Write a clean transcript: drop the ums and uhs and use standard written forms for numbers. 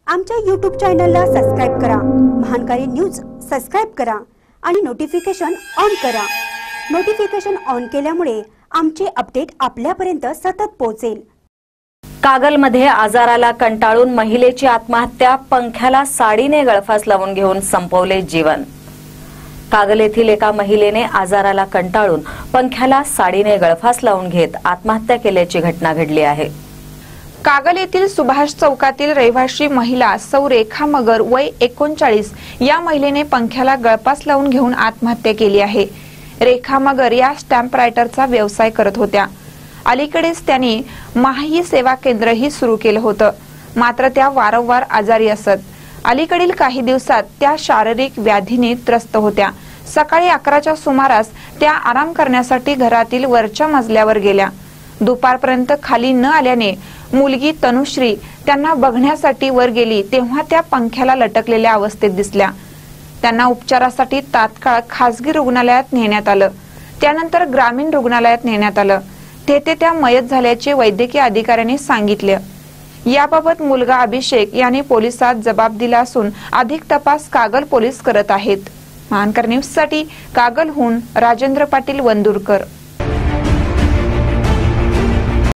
आमच्या YouTube चॅनलला subscribe करा, महानकारी न्यूज सबस्क्राइब करा आणि नोटिफिकेशन ऑन करा। नोटिफिकेशन ऑन केल्यामुळे आमचे अपडेट आपल्यापर्यंत सतत पोहोचेल। कागलमध्ये आजाराला कंटाळून महिलेची आत्महत्या, पंख्याला साडीने गळफास लावून घेऊन संपवले जीवन। कागल येथील एका महिलेने आजाराला कंटाळून पंख्याला साडीने गळफास लावून घेत आत्महत्या केल्याची घटना घडली आहे। कागल येथील सुभाष चौकातील रहिवासी महिला सौ रेखा मगर वय 39 या महिलेने पंख्याला गळफास लावून घेऊन आत्महत्या केली आहे। रेखा मगर या स्टॅम्प रायटरचा व्यवसाय करत होत्या। अलीकडेच त्यांनी माही सेवा केंद्रही सुरू केलं होतं, मात्र त्या वारंवार आजारी असत। अलीकडील काही दिवसात त्या शारीरिक व्याधीने त्रस्त होत्या। सकाळी 11च्या सुमारास त्या आराम करण्यासाठी घरातील वरच्या मजल्यावर गेल्या। दुपारपर्यंत खाली न आल्याने मुलगी तनुश्री त्यांना बघण्यासाठी वर गेली तेव्हा त्या पंख्याला लटकलेल्या अवस्थेत दिसल्या। त्यांना उपचारासाठी तात्काळ खासगी रुग्णालयात नेण्यात आलं, त्यानंतर ग्रामीण रुग्णालयात नेण्यात आलं। तेथे त्या मयत झाल्याचे वैद्यकीय अधिकाऱ्यांनी सांगितले। याबाबत मुलगा अभिषेक यांनी पोलिसात जबाब दिला असून अधिक तपास कागल पोलीस करत आहेत। महानकर न्यूज साठी कागलहून राजेंद्र पाटील वंदुरकर।